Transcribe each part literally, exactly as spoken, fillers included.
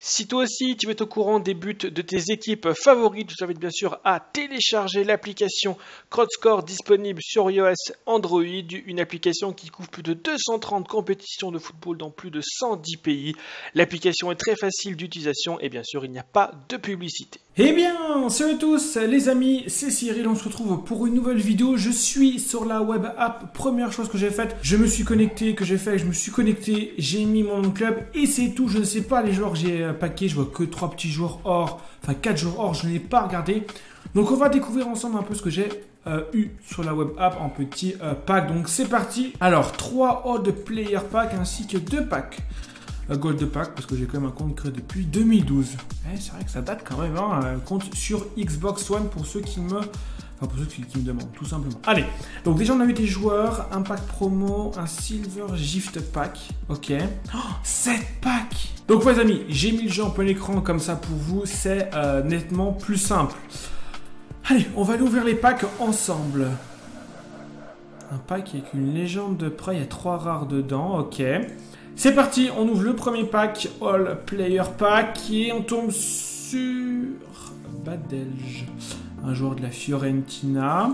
Si toi aussi tu veux être au courant des buts de tes équipes favorites, je t'invite bien sûr à télécharger l'application CrowdScore disponible sur iOS, Android, une application qui couvre plus de deux cent trente compétitions de football dans plus de cent dix pays. L'application est très facile d'utilisation et bien sûr il n'y a pas de publicité. Eh bien, salut à tous les amis, c'est Cyril, on se retrouve pour une nouvelle vidéo. Je suis sur la web app, première chose que j'ai faite, je me suis connecté, que j'ai fait, je me suis connecté, j'ai mis mon club et c'est tout. Je ne sais pas les joueurs que j'ai paqués, je vois que trois petits joueurs or, enfin quatre joueurs or, je ne l'ai pas regardé. Donc on va découvrir ensemble un peu ce que j'ai euh, eu sur la web app en petit euh, pack. Donc c'est parti. Alors trois odd player pack ainsi que deux packs. Gold Pack, parce que j'ai quand même un compte créé depuis deux mille douze. Eh, c'est vrai que ça date quand même, hein, un compte sur Xbox One pour ceux qui me... Enfin, pour ceux qui, qui me demandent, tout simplement. Allez, donc déjà on a eu des joueurs, un pack promo, un Silver Gift Pack, ok. Oh, sept packs. Donc les amis, j'ai mis le jeu en plein écran comme ça pour vous, c'est euh, nettement plus simple. Allez, on va aller ouvrir les packs ensemble. Un pack avec une légende de prêt, il y a trois rares dedans, ok. C'est parti, on ouvre le premier pack, All Player Pack, et on tombe sur Badelj, un joueur de la Fiorentina.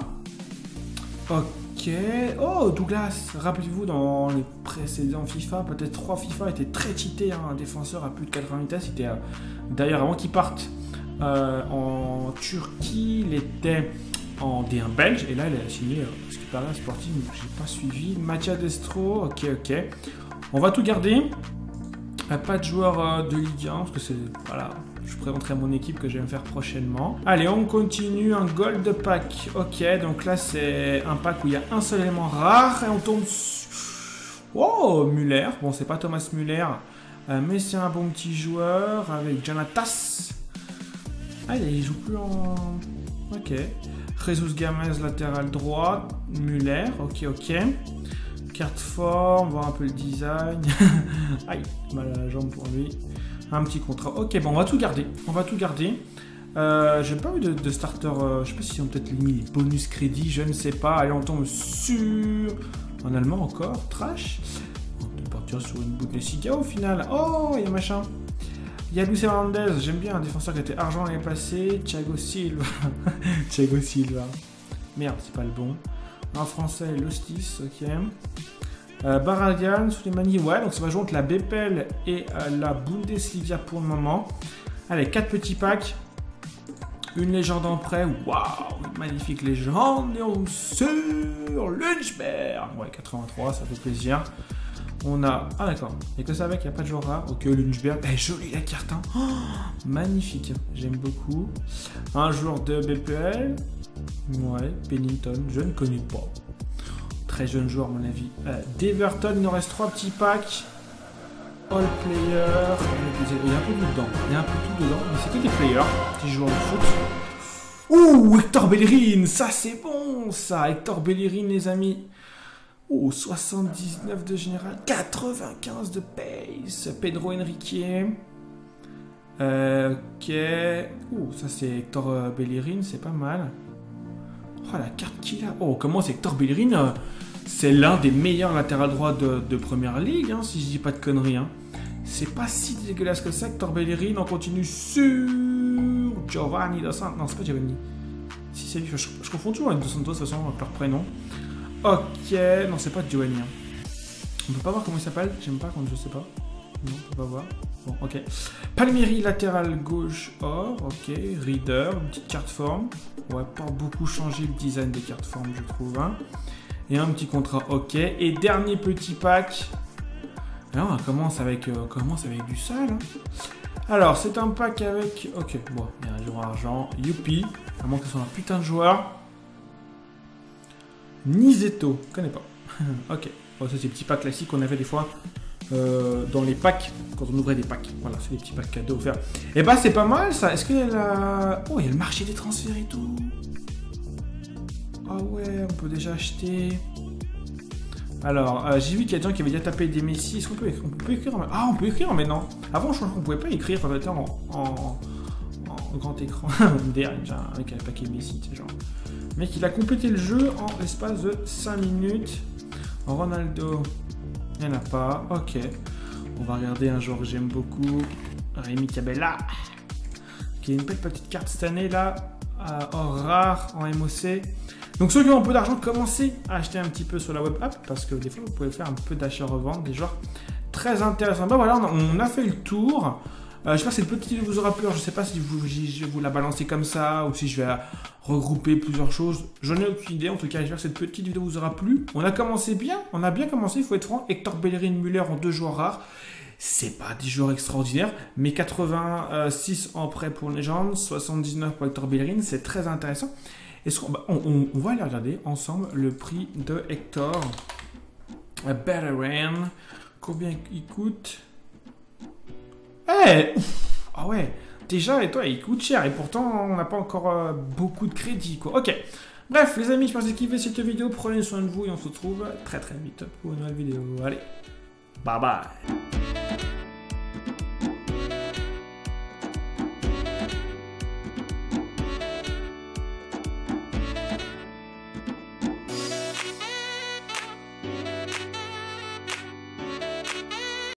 Ok, oh Douglas, rappelez-vous dans les précédents FIFA, peut-être trois FIFA était très cheaté, hein, un défenseur à plus de quatre-vingts vitesses, c'était euh, d'ailleurs avant qu'il parte euh, en Turquie, il était en D un belge, et là il a signé, euh, ce qui paraît un sportif, j'ai pas suivi, Mathias Destro, ok ok. On va tout garder. Pas de joueur de Ligue un, parce que c'est... Voilà, je présenterai mon équipe que je vais me faire prochainement. Allez, on continue. Un Gold Pack. Ok, donc là, c'est un pack où il y a un seul élément rare. Et on tombe... Oh, Müller. Bon, c'est pas Thomas Müller. Euh, mais c'est un bon petit joueur avec Janatas. Ah, il joue plus en... Ok. Jesus Gamez, latéral droit. Müller. Ok, ok. Carte forme, voir un peu le design. Aïe, mal à la jambe pour lui. Un petit contrat. Ok, bon, on va tout garder. On va tout garder. Euh, J'ai pas eu de, de starter. Euh, je sais pas s'ils ont peut-être mis les bonus crédits. Je ne sais pas. Allez, on tombe sur. En allemand encore. Trash. On peut partir sur une Bundesliga au final. Oh, il y a machin. Il y a Luis Hernandez. J'aime bien un défenseur qui était argent l'année passée. Thiago Silva. Thiago Silva. Merde, c'est pas le bon. Un français, Lostis, ok. Euh, Baragan, Souleymani, ouais, donc ça va jouer entre la B P L et euh, la Bundesliga pour le moment. Allez, quatre petits packs. Une légende en prêt, waouh, magnifique légende. Et on sur Lunchberg, ouais, quatre-vingt-trois, ça fait plaisir. On a, ah d'accord, il n'y a que ça avec, il n'y a pas de joueur rare. Ok, Lunchberg, eh, jolie la carte, hein. Oh, magnifique, j'aime beaucoup. Un joueur de B P L. Ouais, Pennington, je ne connais pas. Très jeune joueur à mon avis. Euh, D'Everton, il nous reste trois petits packs. All player. Il y a un peu tout dedans. Il y a un peu tout dedans. Mais c'est que des players. Petits joueurs de foot. Ouh, Hector Bellerin. Ça, c'est bon, ça. Hector Bellerin, les amis. Oh, soixante-dix-neuf de général. quatre-vingt-quinze de pace. Pedro Henrique. Euh, ok. Ouh, ça, c'est Hector Bellerin. C'est pas mal. Oh, la carte qu'il a. Oh, comment c'est Hector Bellerin euh, c'est l'un des meilleurs latérales droits de, de première ligue, hein, si je dis pas de conneries. Hein. C'est pas si dégueulasse que ça, Hector Bellerin. On continue sur Giovanni Dos Santos. Non, c'est pas Giovanni. Si, c'est lui. Je, je confonds toujours avec Dos Santos, de toute façon, leur prénom. Ok. Non, c'est pas Giovanni. Hein. On peut pas voir comment il s'appelle. J'aime pas quand je sais pas. Non, on peut pas voir. Bon, ok. Palmieri, latéral gauche, or. Ok. Reader, une petite carte forme. Ouais, pas beaucoup changé le design des cartes formes, je trouve. Hein. Et un petit contrat, ok. Et dernier petit pack. Alors, on commence avec, euh, on commence avec du sale. Hein. Alors, c'est un pack avec... Ok, bon, il y a un joueur argent. Youpi. À moins que ce soit un putain de joueur. Nizeto. Je connais pas. Ok. Bon, ça, c'est les petits packs classiques qu'on avait des fois euh, dans les packs. Quand on ouvrait des packs. Voilà, c'est des petits packs cadeaux offerts. Et bah, c'est pas mal, ça. Est-ce qu'il y a la... Oh, il y a le marché des transferts et tout. Ah ouais, on peut déjà acheter. Alors, euh, j'ai vu qu'il y a des gens qui avaient déjà tapé des Messi. Est-ce qu'on peut, on peut écrire en... Ah, on peut écrire maintenant. Avant, je crois qu'on pouvait pas écrire quand on était en, en, en grand écran. Derrière, avec un paquet Messi, tu sais, genre. Le mec, il a complété le jeu en l'espace de cinq minutes. Ronaldo, il n'y en a pas. Ok. On va regarder un joueur que j'aime beaucoup. Rémi Cabella. Qui est une belle petite carte cette année là. Euh, or rare en M O C. Donc ceux qui ont un peu d'argent, commencez à acheter un petit peu sur la web app. Parce que des fois vous pouvez faire un peu d'achat-revente des joueurs. Très intéressant. Ben voilà, on a fait le tour. Euh, J'espère que cette petite vidéo vous aura plu. Alors, je ne sais pas si vous, je vous la balancer comme ça ou si je vais regrouper plusieurs choses. J'en ai aucune idée. En tout cas, j'espère que cette petite vidéo vous aura plu. On a commencé bien. On a bien commencé, il faut être franc. Hector Bellerin, Müller en deux joueurs rares. C'est pas des joueurs extraordinaires, mais quatre-vingt-six en prêt pour Legends, soixante-dix-neuf pour Hector Bellerin. C'est très intéressant. Est-ce qu'on bah, on, on, on va aller regarder ensemble le prix de Hector Bellerin. Combien il coûte? Eh hey, ah ouais, déjà, et toi, il coûte cher. Et pourtant, on n'a pas encore euh, beaucoup de crédit, quoi. Ok. Bref, les amis, je pense que vous avez kiffé cette vidéo. Prenez soin de vous et on se retrouve très très vite pour une nouvelle vidéo. Allez, bye bye.